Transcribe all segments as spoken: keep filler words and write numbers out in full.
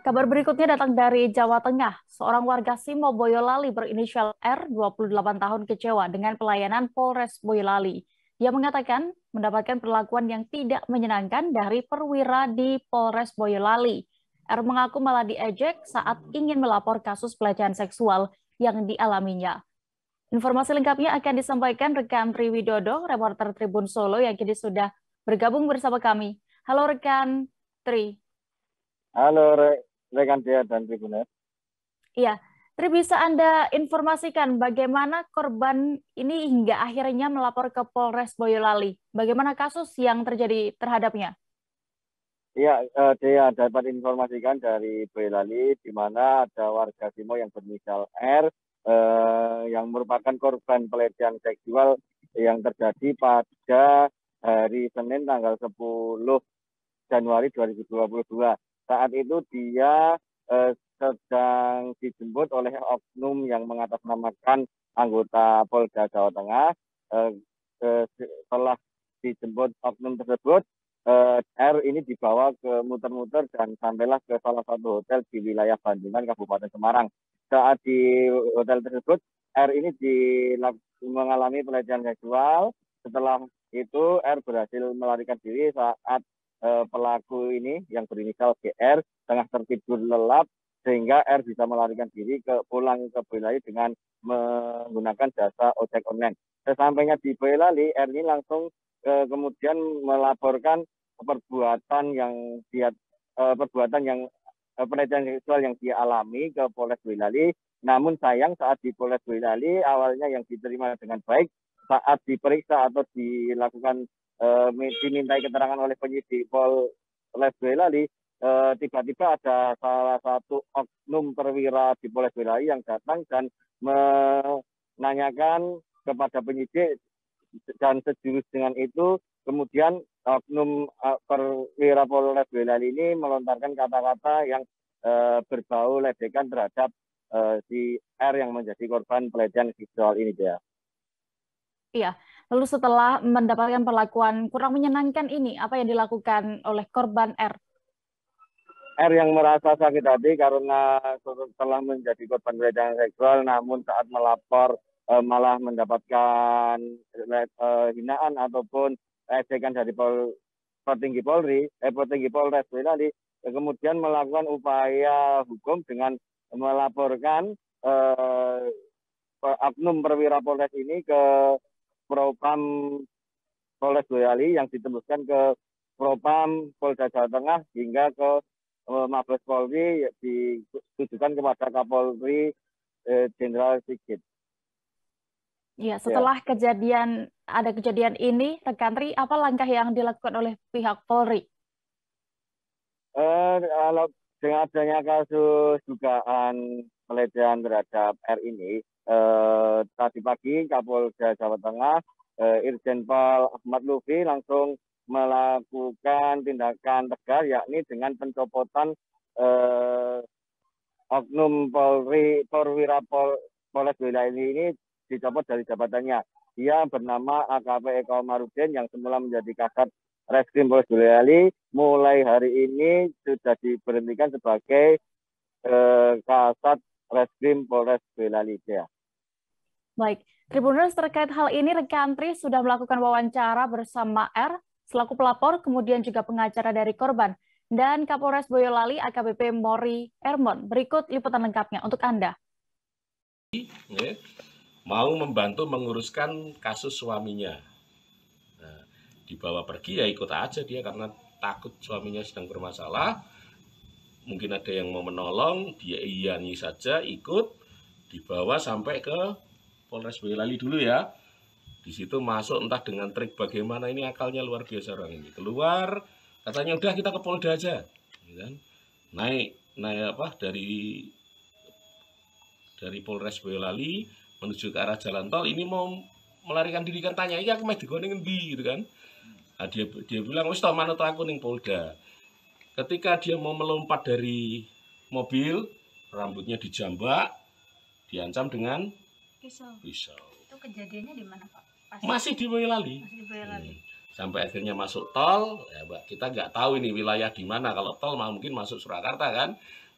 Kabar berikutnya datang dari Jawa Tengah. Seorang warga Simo Boyolali berinisial R, dua puluh delapan tahun, kecewa dengan pelayanan Polres Boyolali. Dia mengatakan mendapatkan perlakuan yang tidak menyenangkan dari perwira di Polres Boyolali. R mengaku malah diejek saat ingin melapor kasus pelecehan seksual yang dialaminya. Informasi lengkapnya akan disampaikan rekan Tri Widodo, reporter Tribun Solo yang kini sudah bergabung bersama kami. Halo rekan Tri. Halo re- rekan Dea dan Tribuner. Iya, Tri, bisa Anda informasikan bagaimana korban ini hingga akhirnya melapor ke Polres Boyolali? Bagaimana kasus yang terjadi terhadapnya? Iya, eh, Dea dapat informasikan dari Boyolali di mana ada warga Simo yang berinisial R eh, yang merupakan korban pelecehan seksual yang terjadi pada hari Senin tanggal sepuluh Januari dua ribu dua puluh dua. Saat itu dia eh, sedang dijemput oleh oknum yang mengatasnamakan anggota Polda Jawa Tengah. Eh, eh, setelah dijemput oknum tersebut, eh, R ini dibawa ke muter-muter dan sampailah ke salah satu hotel di wilayah Bandungan, Kabupaten Semarang. Saat di hotel tersebut, R ini dilak- mengalami pelecehan seksual. Setelah itu, R berhasil melarikan diri saat eh, pelaku ini yang berinisial G R tengah tertidur lelap sehingga R bisa melarikan diri ke pulang ke Boyolali dengan menggunakan jasa ojek online. Sesampainya di Boyolali, R ini langsung eh, kemudian melaporkan perbuatan yang dia eh, perbuatan yang eh, pelecehan seksual yang dia alami ke Polres Boyolali. Namun sayang saat di Polres Boyolali awalnya yang diterima dengan baik, saat diperiksa atau dilakukan eh, dimintai keterangan oleh penyidik Polres Boyolali, eh, tiba-tiba ada salah satu oknum perwira di Polres Boyolali yang datang dan menanyakan kepada penyidik, dan sejurus dengan itu kemudian oknum uh, perwira Polres Boyolali ini melontarkan kata-kata yang uh, berbau ledekan terhadap uh, si R yang menjadi korban pelecehan seksual ini, dia. Iya, lalu setelah mendapatkan perlakuan kurang menyenangkan ini, apa yang dilakukan oleh korban R? R yang merasa sakit hati karena telah menjadi korban pelecehan seksual, namun saat melapor eh, malah mendapatkan eh, hinaan ataupun ejekan dari Pol, petinggi Polri, eh, petinggi Polres Boyolali, eh, kemudian melakukan upaya hukum dengan melaporkan eh, oknum perwira Polres ini ke Propam Polres Boyolali yang ditembuskan ke Propam Polda Jawa Tengah hingga ke Mabes Polri, ditujukan kepada Kapolri Jenderal Sigit. Ya, Ya. setelah kejadian ada kejadian ini, rekan Tri, apa langkah yang dilakukan oleh pihak Polri? Eh, kalau dengan adanya kasus dugaan pelecehan terhadap R ini, eh, tadi pagi Kapolda Jawa Tengah, eh, Irjen Pol Ahmad Lutfi langsung melakukan tindakan tegas, yakni dengan pencopotan eh, oknum Polri Perwira Pol, Polres Boyolali ini dicopot dari jabatannya. Dia bernama A K P Eko Marudin yang semula menjadi Kasat Reskrim Polres Boyolali, mulai hari ini sudah diberhentikan sebagai eh, Kasat Reskrim Polres Boyolali. Ya. Baik, Tribuners, terkait hal ini rekan Tri sudah melakukan wawancara bersama R selaku pelapor, kemudian juga pengacara dari korban, dan Kapolres Boyolali A K B P Mori Ermon. Berikut liputan lengkapnya untuk Anda. Mau membantu menguruskan kasus suaminya. Nah, dibawa pergi ya ikut aja dia karena takut suaminya sedang bermasalah. Mungkin ada yang mau menolong, dia iyani saja ikut, dibawa sampai ke Polres Boyolali dulu ya. Di situ masuk entah dengan trik bagaimana, ini akalnya luar biasa orang ini. Keluar, katanya udah kita ke Polda aja. Naik, naik apa dari dari Polres Boyolali menuju ke arah jalan tol, ini mau melarikan diri kan, tanya, iya aku mau digone ngendi gitu kan. Nah, dia dia bilang wis to manut aku ning Polda. Ketika dia mau melompat dari mobil, rambutnya dijambak, diancam dengan pisau. pisau. Itu kejadiannya di mana, Pak? Pas Masih di Boyolali. Masih di Boyolali. Hmm. Sampai akhirnya masuk tol, ya Mbak, kita nggak tahu ini wilayah di mana. Kalau tol mungkin masuk Surakarta kan.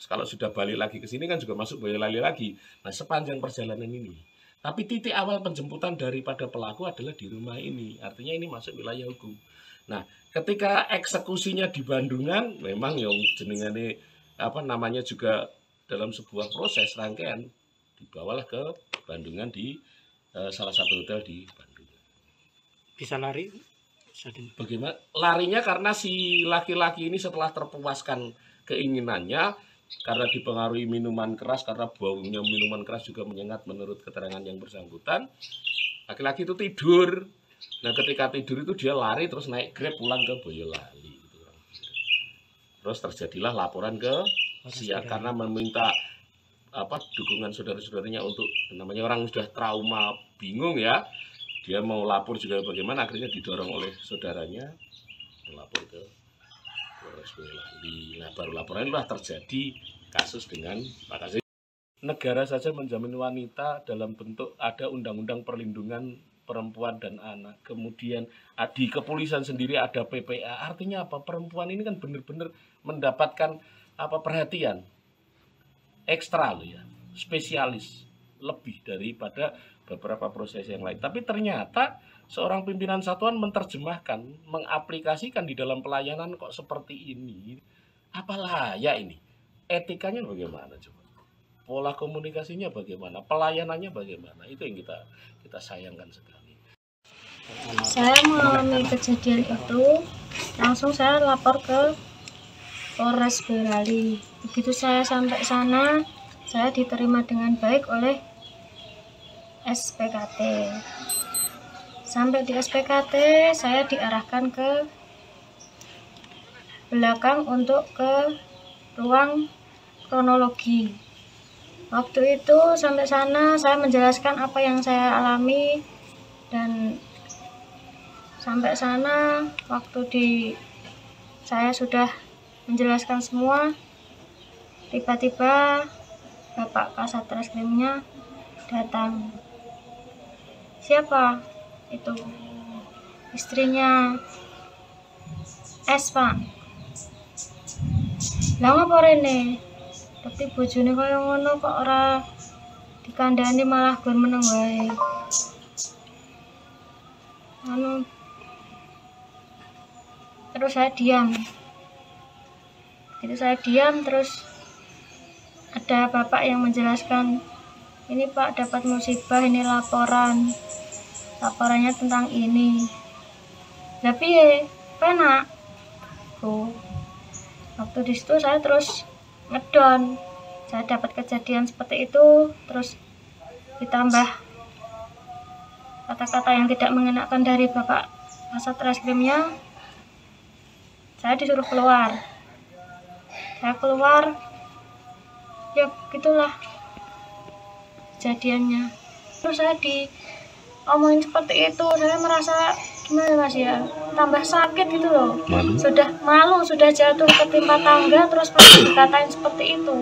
Kalau sudah balik lagi ke sini kan juga masuk Boyolali lagi. Nah, sepanjang perjalanan ini. Tapi titik awal penjemputan daripada pelaku adalah di rumah ini. Artinya ini masuk wilayah hukum. Nah, ketika eksekusinya di Bandungan, memang yang jenengane apa namanya juga dalam sebuah proses rangkaian dibawalah ke Bandungan di uh, salah satu hotel di Bandung. Bisa lari? Bagaimana? Larinya karena si laki-laki ini setelah terpuaskan keinginannya, karena dipengaruhi minuman keras, karena baunya minuman keras juga menyengat menurut keterangan yang bersangkutan, laki-laki itu tidur. Nah, ketika tidur itu dia lari terus naik Grab pulang ke Boyolali. Terus terjadilah laporan ke Siak karena meminta apa dukungan saudara-saudaranya untuk namanya orang sudah trauma bingung ya. Dia mau lapor juga bagaimana, akhirnya didorong oleh saudaranya melapor ke Polres Boyolali. Nah, baru laporan itulah terjadi kasus dengan Pak Kasih. Negara saja menjamin wanita dalam bentuk ada undang-undang perlindungan perempuan dan anak. Kemudian di kepolisian sendiri ada P P A. Artinya apa? Perempuan ini kan benar-benar mendapatkan apa perhatian ekstra loh ya, spesialis lebih daripada beberapa proses yang lain. Tapi ternyata seorang pimpinan satuan menerjemahkan, mengaplikasikan di dalam pelayanan kok seperti ini. Apalah ya ini? Etikanya bagaimana coba? Pola komunikasinya bagaimana? Pelayanannya bagaimana? Itu yang kita kita sayangkan sekali. Saya mengalami kejadian itu, langsung saya lapor ke Polres Boyolali. Begitu saya sampai sana, saya diterima dengan baik oleh S P K T. Sampai di S P K T, saya diarahkan ke belakang untuk ke ruang kronologi. Waktu itu sampai sana, saya menjelaskan apa yang saya alami, dan sampai sana waktu di saya sudah menjelaskan semua, tiba-tiba Bapak Kasat Reskrimnya datang. Siapa? Itu istrinya S, Pak. Lah ngapa rene? Tapi bojone kaya ngono kok ora dikandani, malah gon meneng wae. Anu terus saya diam. Itu saya diam, terus ada bapak yang menjelaskan, ini Pak dapat musibah, ini laporan. Laporannya tentang ini. Tapi ya, penak. Oh. Waktu di situ saya terus ngedon. Saya dapat kejadian seperti itu, terus ditambah kata-kata yang tidak mengenakan dari Bapak Kasat Reskrimnya. Saya disuruh keluar. Saya keluar. Ya gitulah kejadiannya. Terus saya di omongin seperti itu, saya merasa gimana Mas ya, tambah sakit gitu loh. Malu. Sudah malu, sudah jatuh ketimpa tangga, terus masih dikatain seperti itu.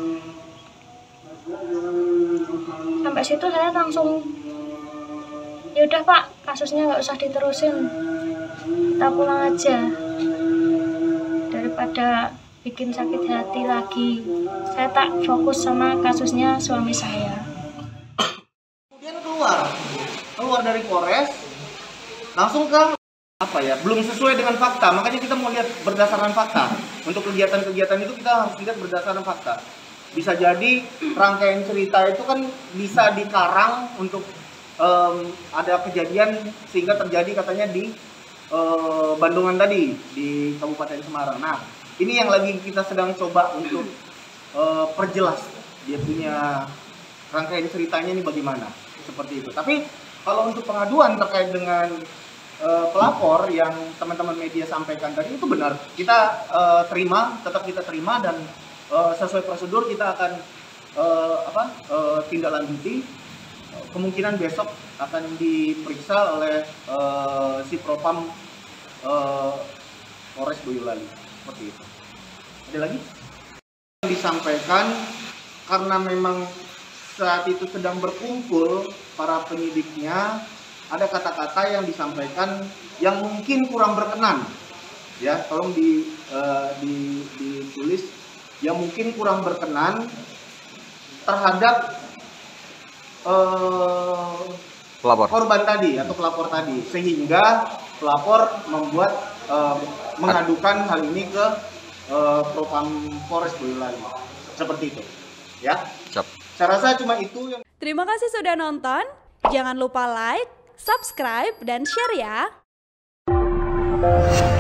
Sampai situ saya langsung, ya udah Pak, kasusnya nggak usah diterusin, kita pulang aja daripada bikin sakit hati lagi. Saya tak fokus sama kasusnya suami saya. Kemudian keluar keluar dari Polres langsung ke apa ya, belum sesuai dengan fakta, makanya kita mau lihat berdasarkan fakta. Untuk kegiatan-kegiatan itu kita harus lihat berdasarkan fakta. Bisa jadi rangkaian cerita itu kan bisa dikarang untuk um, ada kejadian sehingga terjadi katanya di uh, Bandungan tadi, di Kabupaten Semarang. Nah, ini yang lagi kita sedang coba untuk uh, perjelas dia punya rangkaian ceritanya ini bagaimana, seperti itu. Tapi kalau untuk pengaduan terkait dengan uh, pelapor yang teman-teman media sampaikan tadi, itu benar. Kita uh, terima, tetap kita terima, dan uh, sesuai prosedur kita akan uh, apa uh, tindak lanjuti. Kemungkinan besok akan diperiksa oleh uh, si Propam uh, Polres Boyolali, seperti itu. Ada lagi? Disampaikan karena memang saat itu sedang berkumpul para penyidiknya, ada kata-kata yang disampaikan yang mungkin kurang berkenan, ya tolong di, uh, di ditulis yang mungkin kurang berkenan terhadap uh, pelapor korban tadi atau pelapor tadi, sehingga pelapor membuat uh, mengadukan hal ini ke uh, Propam Polres Boyolali. Seperti itu, ya. Siap. Saya rasa cuma itu yang. Terima kasih sudah nonton. Jangan lupa like, subscribe, dan share ya.